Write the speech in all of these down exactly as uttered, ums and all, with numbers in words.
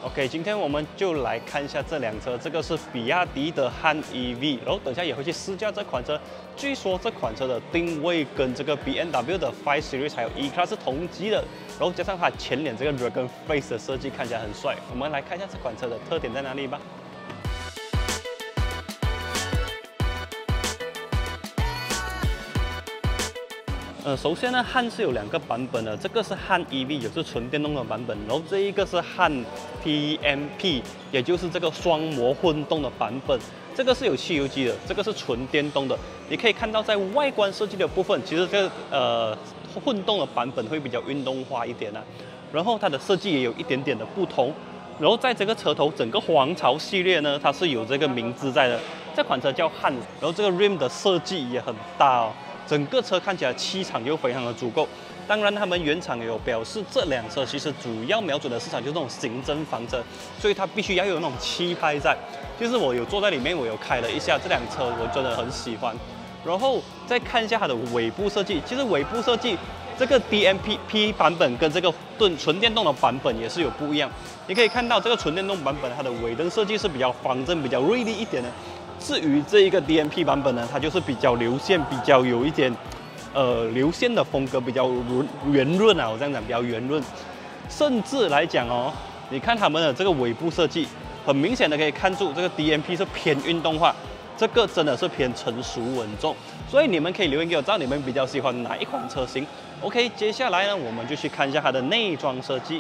OK， 今天我们就来看一下这辆车，这个是比亚迪的汉 E V， 然后等下也会去试驾这款车。据说这款车的定位跟这个 B M W 的 five Series 还有 E-Class 是同级的，然后加上它前脸这个 Dragon Face 的设计看起来很帅。我们来看一下这款车的特点在哪里吧。 呃，首先呢，汉是有两个版本的，这个是汉 E V， 也是纯电动的版本，然后这一个是汉 P M P， 也就是这个双模混动的版本。这个是有汽油机的，这个是纯电动的。你可以看到，在外观设计的部分，其实这个呃混动的版本会比较运动化一点啊，然后它的设计也有一点点的不同。然后在这个车头，整个皇朝系列呢，它是有这个名字在的，这款车叫汉，然后这个 rim 的设计也很大哦。 整个车看起来气场又非常的足够，当然他们原厂也有表示，这辆车其实主要瞄准的市场就是那种行政房车，所以它必须要有那种气派在。就是我有坐在里面，我有开了一下这辆车，我真的很喜欢。然后再看一下它的尾部设计，其实尾部设计这个 D M P P 版本跟这个纯纯电动的版本也是有不一样。你可以看到这个纯电动版本它的尾灯设计是比较方正、比较锐利一点的。 至于这一个 D M P 版本呢，它就是比较流线，比较有一点，呃，流线的风格，比较圆润啊，我这样讲比较圆润。甚至来讲哦，你看他们的这个尾部设计，很明显的可以看出这个 D M P 是偏运动化，这个真的是偏成熟稳重。所以你们可以留言给我，知道你们比较喜欢哪一款车型。OK， 接下来呢，我们就去看一下它的内装设计。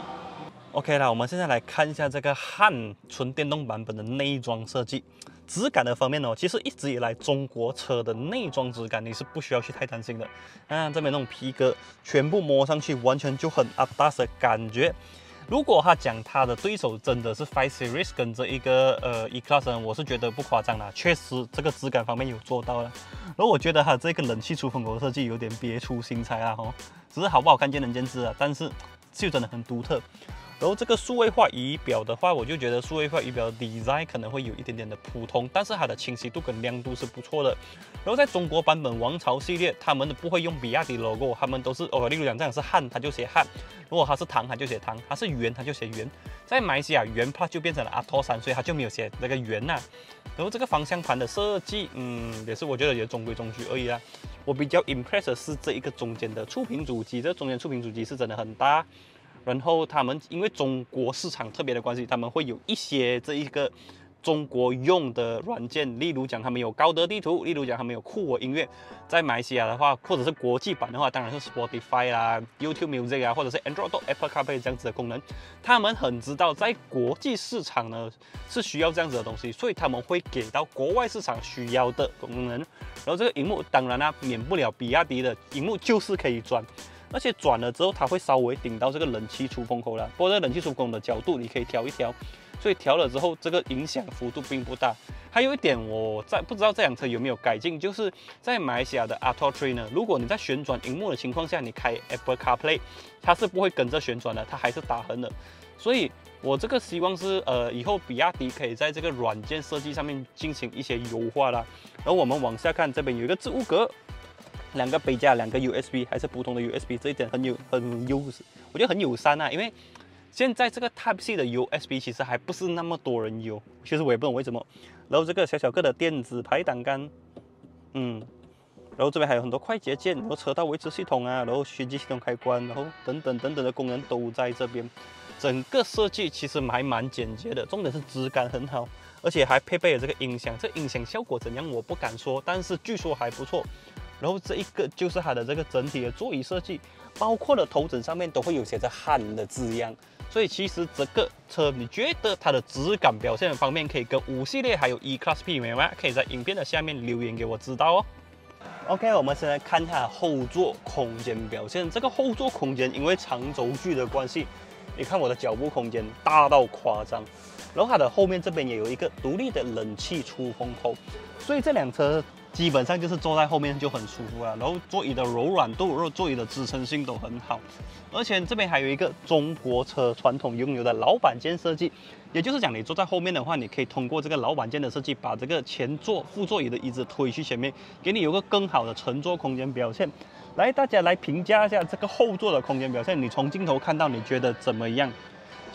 OK 啦，我们现在来看一下这个汉纯电动版本的内装设计。质感的方面哦，其实一直以来中国车的内装质感你是不需要去太担心的。啊，这边那种皮革全部摸上去完全就很 A D A S 的感觉。如果他讲他的对手真的是five Series 跟这一个呃 E-Class 呢，我是觉得不夸张啦，确实这个质感方面有做到了。然后我觉得它这个冷气出风口的设计有点别出心裁啦哦，只是好不好看见仁见智啊，但是就真的很独特。 然后这个数位化仪表的话，我就觉得数位化仪表的 design 可能会有一点点的普通，但是它的清晰度跟亮度是不错的。然后在中国版本王朝系列，他们不会用比亚迪 logo， 他们都是哦，例如讲这样是汉，它就写汉；如果它是唐，它就写唐；它是元，它就写元。在马来西亚元 Plus 就变成了阿托三，所以它就没有写那个元呐、啊。然后这个方向盘的设计，嗯，也是我觉得也中规中矩而已啦。我比较 impressed 的是这一个中间的触屏主机，这中间触屏主机是真的很大。 然后他们因为中国市场特别的关系，他们会有一些这一个中国用的软件，例如讲他们有高德地图，例如讲他们有酷我音乐。在马来西亚的话，或者是国际版的话，当然是 Spotify 啦、YouTube Music 啊，或者是 Android Auto、Apple CarPlay 这样子的功能。他们很知道在国际市场呢是需要这样子的东西，所以他们会给到国外市场需要的功能。然后这个荧幕当然啦、啊，免不了比亚迪的荧幕就是可以转。 而且转了之后，它会稍微顶到这个冷气出风口了。不过这个冷气出风口的角度你可以调一调，所以调了之后，这个影响幅度并不大。还有一点，我在不知道这辆车有没有改进，就是在马来西亚的 Auto Three 呢，如果你在旋转荧幕的情况下，你开 Apple CarPlay， 它是不会跟着旋转的，它还是打横的。所以我这个希望是呃，以后比亚迪可以在这个软件设计上面进行一些优化啦。然后我们往下看，这边有一个置物格。 两个杯架，两个 U S B， 还是普通的 U S B， 这一点很有很友，我觉得很友善啊。因为现在这个 Type C 的 U S B 其实还不是那么多人有，其实我也不懂为什么。然后这个小小个的电子排挡杆，嗯，然后这边还有很多快捷键，然后车道维持系统啊，然后循迹系统开关，然后等等等等的功能都在这边。整个设计其实还蛮简洁的，重点是质感很好，而且还配备了这个音响。这音响效果怎样我不敢说，但是据说还不错。 然后这一个就是它的这个整体的座椅设计，包括了头枕上面都会有写着汉的字样，所以其实这个车你觉得它的质感表现方面可以跟五系列还有 E-Class 媲美吗？可以在影片的下面留言给我知道哦。OK， 我们现在看它的后座空间表现。这个后座空间因为长轴距的关系，你看我的脚部空间大到夸张。 然后它的后面这边也有一个独立的冷气出风口，所以这辆车基本上就是坐在后面就很舒服了。然后座椅的柔软度、然后座椅的支撑性都很好，而且这边还有一个中国车传统拥有的老板键设计，也就是讲你坐在后面的话，你可以通过这个老板键的设计，把这个前座、副座椅的椅子推去前面，给你有个更好的乘坐空间表现。来，大家来评价一下这个后座的空间表现，你从镜头看到你觉得怎么样？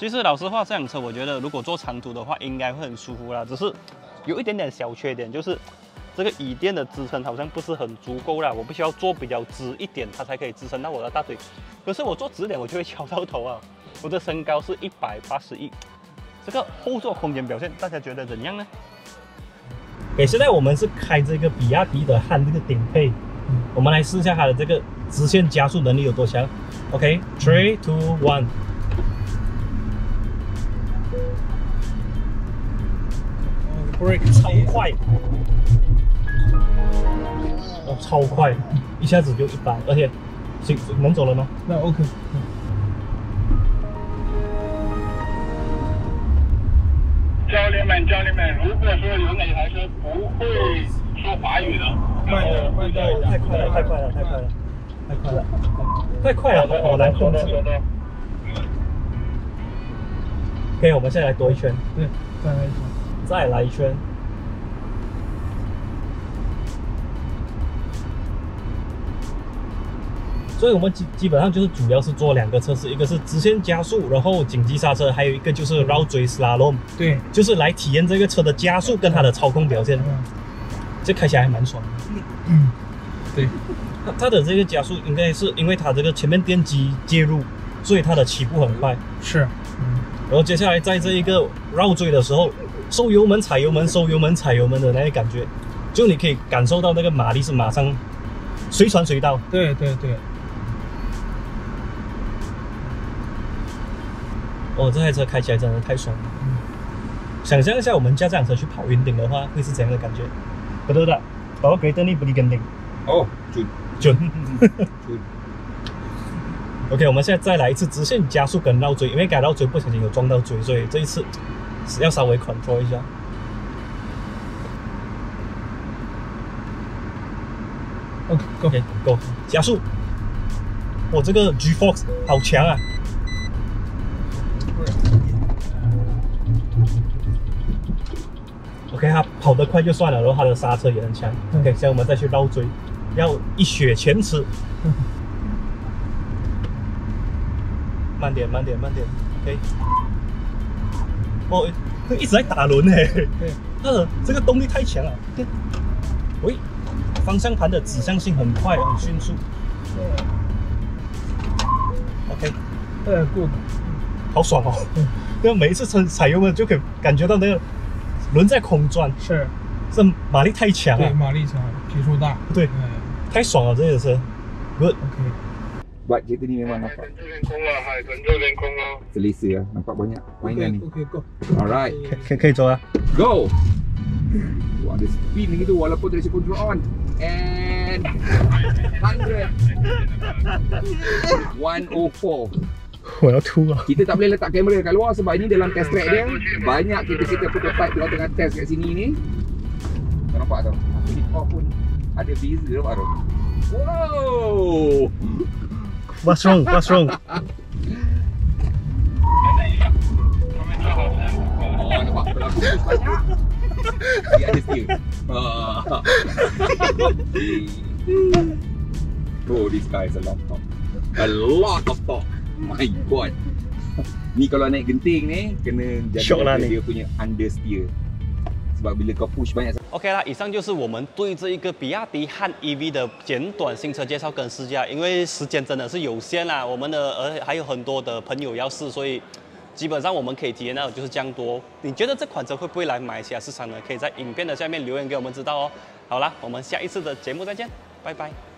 其实老实话，这辆车我觉得如果坐长途的话，应该会很舒服啦。只是有一点点小缺点，就是这个椅垫的支撑好像不是很足够啦。我必须要坐比较直一点，它才可以支撑到我的大腿。可是我坐直点，我就会敲到头啊。我的身高是一百八十一，这个后座空间表现，大家觉得怎样呢？OK， 现在我们是开这个比亚迪的汉这个顶配，嗯、我们来试一下它的这个直线加速能力有多强。OK，three two one。Brake 超快，哦，超快，一下子就一百，而且行能走了吗？ 那 OK。 教练们，教练们，如果说有哪台车不会说华语的， 慢点，慢点， 太快了，太快了，太快了，太快了，太快了，好难控制。OK， 我们现在来多一圈。 对，再来一圈。 再来一圈。所以我们基基本上就是主要是做两个测试，一个是直线加速，然后紧急刹车，还有一个就是绕锥 slalom。对，就是来体验这个车的加速跟它的操控表现。嗯、这开起来还蛮爽的。 嗯，对。 它它的这个加速应该是因为它这个前面电机介入，所以它的起步很快。 是。嗯。 然后接下来在这一个绕锥的时候，收油门踩油门，收油门踩油门的那个感觉，就你可以感受到那个马力是马上随传随到。 对对对。 哦，这台车开起来真的太爽了。嗯、想象一下，我们驾这辆车去跑云顶的话，会是怎样的感觉？betul tak? Bawa kereta ni pergi Genting。 哦，准准。OK， 我们现在再来一次直线加速跟绕锥，因为该绕锥不小心有撞到锥，所以这一次要稍微 control 一下。OK OK Go 加速。我这个 G Force 好强啊！ OK， 它跑得快就算了，然后它的刹车也很强。OK， 现在我们再去绕锥，要一雪前耻。慢点，慢点，慢点。OK。哦，一直在打轮哎。对，它的这个动力太强了。喂，方向盘的指向性很快，很迅速。OK， 呃 ，good， 好爽哦。因为每一次踩踩油门就可以感觉到那个。 轮在空转， 是， 这马力太强了， 对，马力强，匹数大， 对，嗯、太爽了，这个车 ，good。 OK。Buat kereta ni memang nampak. Kontrol lah, hai, kontrol dan kong lah. Selesa lah, nampak banyak mainan ni. Okay, go. Alright. 可可以走啊 ，Go. Wah, ada spin gitu walaupun traction control on. And hundred. one oh four. 我要吐啊！ Kita tak boleh letak kamera kat luar sebab ini dalam test track dia. Banyak kita-kita prototype tengah tengah test kat sini ni. Kau nampak tau? Ini off pun ada beza nampak tau? Wow! What's wrong? What's wrong? Oh, nampak pelaku push banyak. Dia ada steer. Oh, this guy is a lot of talk. A lot of talk. My God. Ni kalau naik genting ni kena jaga dia punya understeer. Sebab bila kau push banyak. OK 啦，以上就是我们对这一个比亚迪汉 E V 的简短新车介绍跟试驾。因为时间真的是有限啦，我们的而还有很多的朋友要试，所以基本上我们可以体验到就是这样多。你觉得这款车会不会来马来西亚市场呢？可以在影片的下面留言给我们知道哦。好啦，我们下一次的节目再见，拜拜。